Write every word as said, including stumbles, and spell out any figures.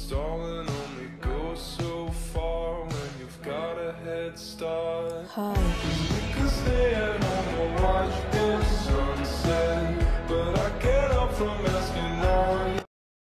stalling only goes so far when you've got a head start. Hi. We could stay at home or watch the sunset, but I get up from